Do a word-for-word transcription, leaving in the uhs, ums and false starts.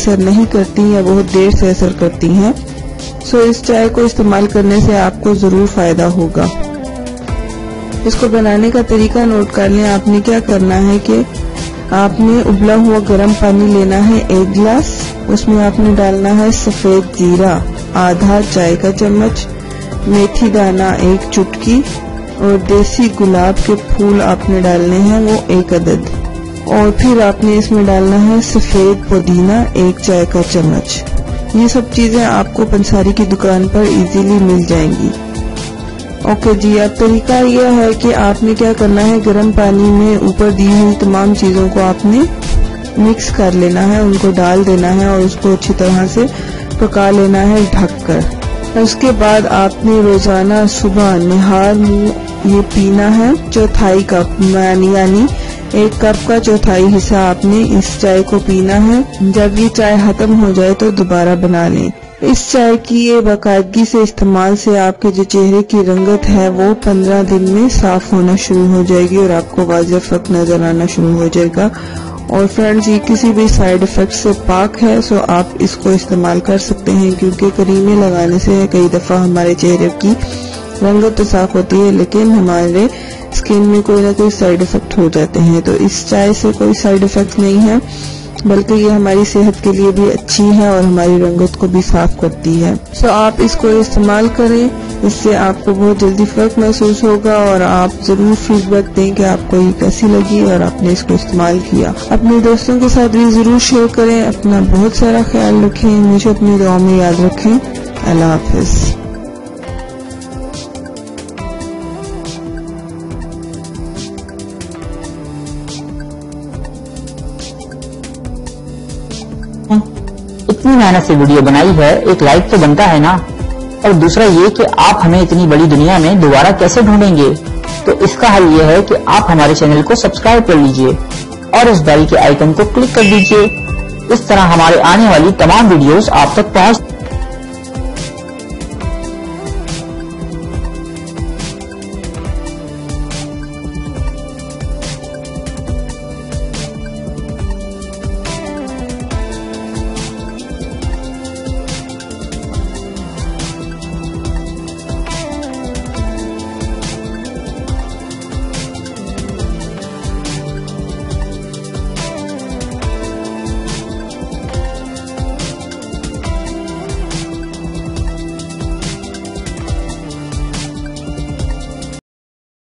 असर नहीं करती या बहुत देर से असर करती हैं। सो इस चाय को इस्तेमाल करने से आपको जरूर फायदा होगा। इसको बनाने का तरीका नोट कर लें। आपने क्या करना है कि आपने उबला हुआ गर्म पानी लेना है एक गिलास, उसमें आपने डालना है सफेद जीरा आधा चाय का चम्मच, मेथी दाना एक चुटकी और देसी गुलाब के फूल आपने डालने हैं वो एक अदद, और फिर आपने इसमें डालना है सफेद पुदीना एक चाय का चम्मच। ये सब चीजें आपको पंसारी की दुकान पर इजीली मिल जाएंगी। ओके जी, अब तरीका यह है कि आपने क्या करना है, गर्म पानी में ऊपर दी हुई तमाम चीजों को आपने मिक्स कर लेना है, उनको डाल देना है और उसको अच्छी तरह से पका लेना है ढककर। उसके बाद आपने रोजाना सुबह निहार मुंह ये पीना है। चौथाई कप यानी एक कप का चौथाई हिस्सा आपने इस चाय को पीना है। जब ये चाय खत्म हो जाए तो दोबारा बना लें। इस चाय की ये बाकायदगी से इस्तेमाल से आपके जो चेहरे की रंगत है वो पंद्रह दिन में साफ होना शुरू हो जाएगी और आपको वाज़ेह फर्क नजर आना शुरू हो जाएगा। और फ्रेंड्स, ये किसी भी साइड इफेक्ट से पाक है, सो आप इसको इस्तेमाल कर सकते हैं, क्योंकि करीमे लगाने से कई दफा हमारे चेहरे की रंगत तो साफ होती है लेकिन हमारे स्किन में कोई ना कोई साइड इफेक्ट हो जाते हैं। तो इस चाय से कोई साइड इफेक्ट नहीं है, बल्कि ये हमारी सेहत के लिए भी अच्छी है और हमारी रंगत को भी साफ करती है। सो आप इसको इस्तेमाल करें, इससे आपको बहुत जल्दी फर्क महसूस होगा और आप जरूर फीडबैक दें कि आपको ये कैसी लगी और आपने इसको इस्तेमाल किया। अपने दोस्तों के साथ भी जरूर शेयर करें। अपना बहुत सारा ख्याल रखें, मुझे अपनी दुआ में याद रखें। अल्लाह हाफिज। इतनी मेहनत से वीडियो बनाई है, एक लाइक तो बनता है ना। और दूसरा ये कि आप हमें इतनी बड़ी दुनिया में दोबारा कैसे ढूंढेंगे, तो इसका हल ये है कि आप हमारे चैनल को सब्सक्राइब कर लीजिए और इस बेल के आइकन को क्लिक कर दीजिए। इस तरह हमारे आने वाली तमाम वीडियोस आप तक पहुंच